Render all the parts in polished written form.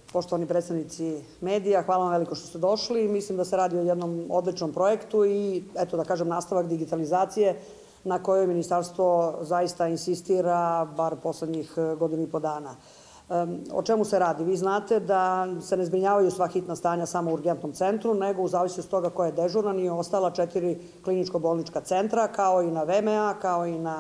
Poštovani predstavnici medija, hvala vam veliko što ste došli. Mislim da se radi o jednom odličnom projektu i, eto da kažem, nastavak digitalizacije na kojoj ministarstvo zaista insistira, bar poslednjih godinu i po dana. O čemu se radi? Vi znate da se ne zbrinjavaju sva hitna stanja samo u urgentnom centru, nego u zavisnosti od toga ko je dežuran i ostala 4 kliničko-bolnička centra, kao i na VMA, kao i na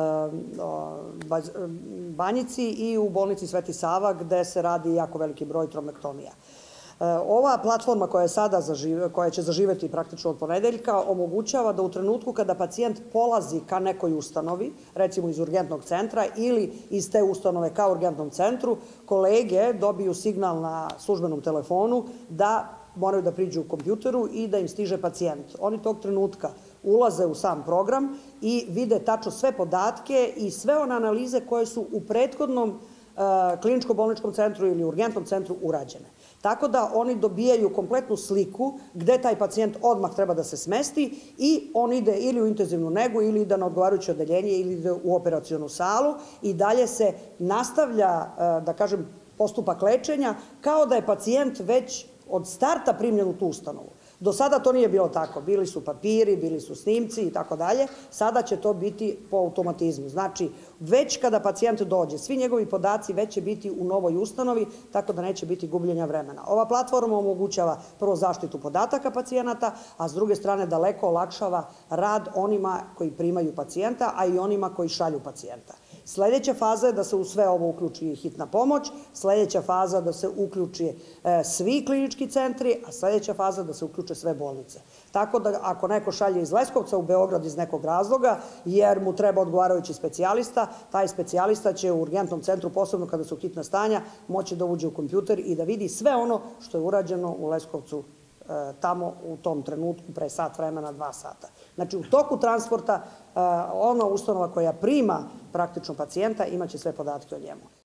Banjici i u bolnici Sveti Sava, gde se radi jako veliki broj tromektomija. Ova platforma koja će zaživeti praktično od ponedeljka omogućava da u trenutku kada pacijent polazi ka nekoj ustanovi, recimo iz urgentnog centra ili iz te ustanove ka urgentnom centru, kolege dobiju signal na službenom telefonu da moraju da priđu u kompjuteru i da im stiže pacijent. Oni tog trenutka ulaze u sam program i vide tačno sve podatke i sve one analize koje su u prethodnom kliničko-bolničkom centru ili urgentnom centru urađene. Tako da oni dobijaju kompletnu sliku gde taj pacijent odmah treba da se smesti i on ide ili u intenzivnu negu ili ide na odgovarajuće odeljenje ili ide u operacionu salu i dalje se nastavlja, da kažem, postupak lečenja kao da je pacijent već od starta primljen u tu ustanovu. Do sada to nije bilo tako. Bili su papiri, bili su snimci i tako dalje. Sada će to biti po automatizmu. Znači, već kada pacijent dođe, svi njegovi podaci već će biti u novoj ustanovi, tako da neće biti gubljenja vremena. Ova platforma omogućava prvo zaštitu podataka pacijenata, a s druge strane daleko olakšava rad onima koji primaju pacijenta, a i onima koji šalju pacijenta. Sledeća faza je da se u sve ovo uključi hitna pomoć, sledeća faza da se uključi svi klinički centri, a sledeća faza da se uključe sve bolnice. Tako da ako neko šalje iz Leskovca u Beograd iz nekog razloga, jer mu treba odgovarajući specijalista, taj specijalista će u urgentnom centru, posebno kada su hitna stanja, moći da uđe u kompjuter i da vidi sve ono što je urađeno u Leskovcu tamo u tom trenutku pre sat vremena, 2 sata. Znači, u toku transporta ona ustanova koja prima praktično pacijenta imaće sve podatke o njemu.